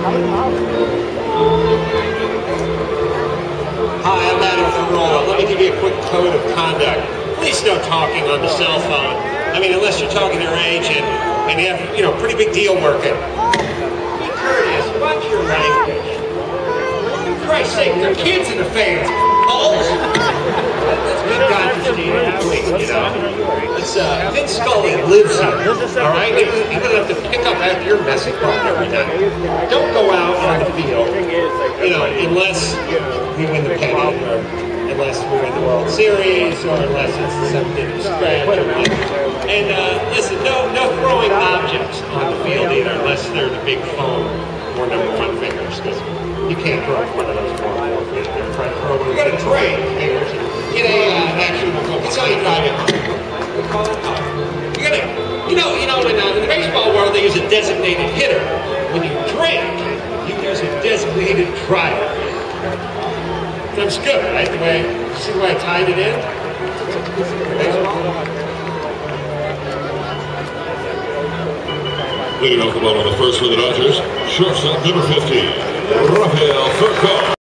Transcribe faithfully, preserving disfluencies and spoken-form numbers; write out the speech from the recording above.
Hi, I'm Adam Carolla. Let me give you a quick code of conduct. Please no talking on the cell phone. I mean, unless you're talking to your agent and you have, you know, pretty big deal working. Be courteous. Watch your language. For Christ's sake, there are kids in the fans. Holes. That's good God, Christina. You know, it's uh, Vince Scully lives here. All right, you don't have to pick up after your messy part every night. Don't go out on the field, you know, unless we win the pennant, or unless we win the World Series, or unless it's the seventh inning stretch. Or and uh, listen, no, no throwing objects on the field either, unless they're the big phone or number one fingers, because you can't throw one of those four or fingers. We're going to trade fingers. Get a uh, an actual goal. That's how you drive it. We call it car. You're gonna, you know, you know, in, uh, in the baseball world, they use a designated hitter. When you drink, you use a designated driver. That's good, right? The way, see the way I tied it in? Leading off the ball on the first for the Dodgers, shortstop number fifteen, Rafael Furco.